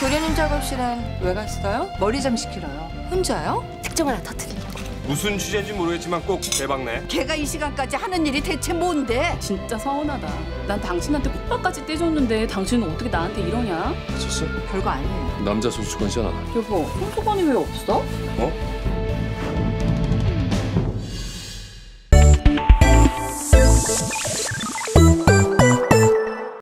그리는 작업실엔 왜 갔어요? 머리 좀 시키러요. 혼자요? 특종 하나 터뜨리려고. 무슨 취재인지 모르겠지만 꼭 대박내. 걔가 이 시간까지 하는 일이 대체 뭔데? 진짜 서운하다. 난 당신한테 콧밥까지 떼줬는데 당신은 어떻게 나한테 이러냐? 미쳤어? 별거 아니에요. 남자 소수권이잖아. 여보, 손수건이 왜 없어? 어?